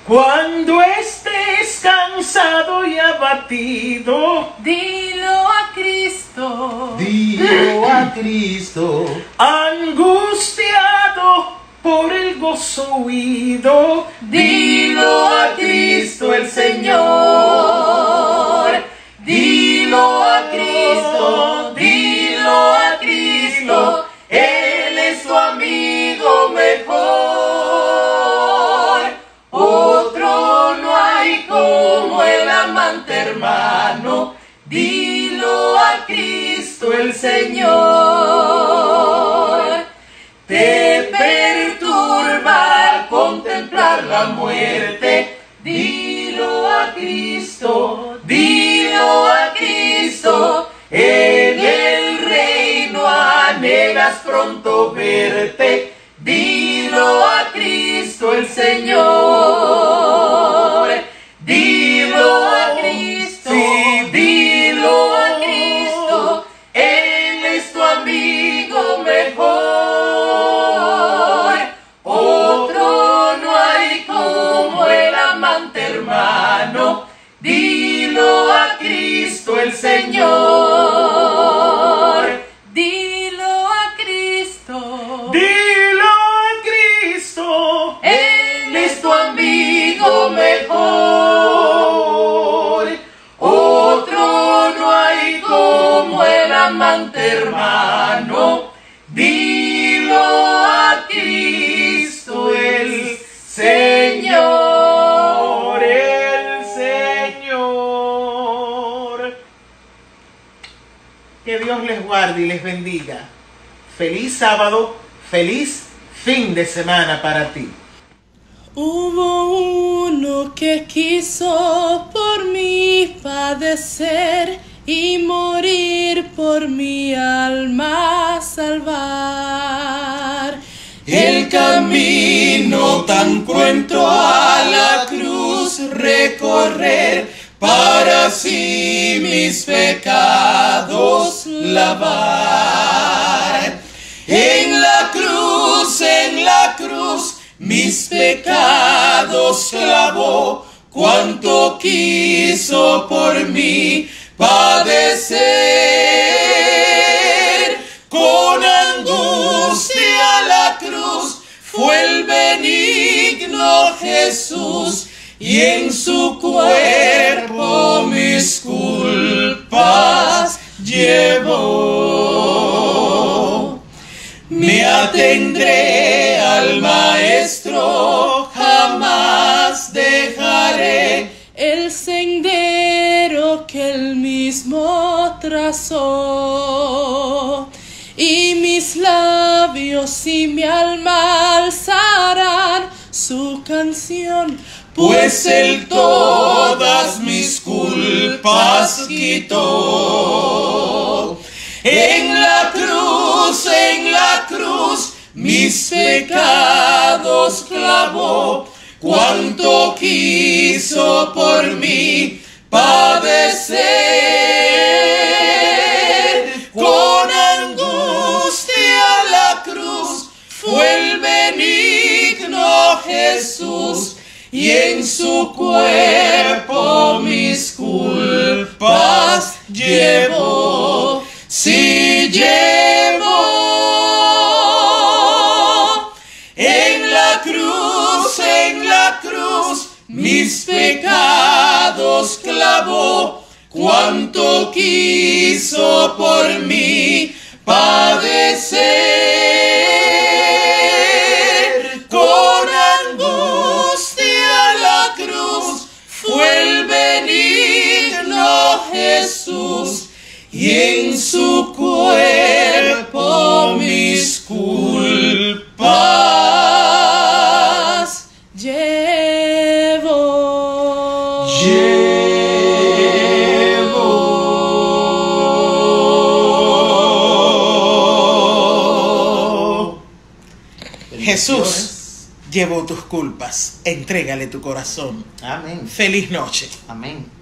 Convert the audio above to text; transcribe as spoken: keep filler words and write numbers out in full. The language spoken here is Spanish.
Cuando estés cansado y abatido, dilo a Cristo. Dilo a Cristo. Angustiado por el gozo huido, dilo a Cristo el Señor. Dilo a Cristo, dilo a Cristo, Él es tu amigo mejor. Otro no hay como el amante hermano, dilo a Cristo el Señor. Te perturba contemplar la muerte, dilo a Cristo, dilo a Cristo, en el reino anhelas pronto verte, dilo a Cristo el Señor. Dilo a Cristo, sí, dilo a Cristo, Él es tu amigo mejor. Otro no hay como el amante hermano, dilo a Cristo el Señor. Dilo a Cristo, dilo a Cristo, Él es tu amigo mejor. Otro no hay como el amante hermano, dilo a Cristo el Señor. el Señor. Que Dios les guarde y les bendiga. Feliz sábado, feliz fin de semana para ti. Hubo uno que quiso por mí padecer y morir por mi alma salvar. El camino tan cruento a la cruz recorrer, para así mis pecados lavar. En la cruz, en la cruz, mis pecados clavó, cuánto quiso por mí padecer. Con angustia la cruz fue el benigno Jesús, y en su cuerpo mis culpas llevó. Me atendré al Maestro, jamás dejaré El sendero que él mismo trazó, y mis labios y mi alma alzarán su canción, pues Él todas mis culpas quitó. En la cruz, en la cruz, mis pecados clavó, cuánto quiso por mí padecer. Con angustia la cruz fue el benigno Jesús, y en su cuerpo mis culpas llevó. Sí llevó. En la cruz, en la cruz, mis pecados clavó, cuánto quiso por mí padecer. Con angustia la cruz fue el benigno Jesús, y en su cuerpo mis culpas llevó. Llevó. Jesús llevó tus culpas. Entrégale tu corazón. Amén. Feliz noche. Amén.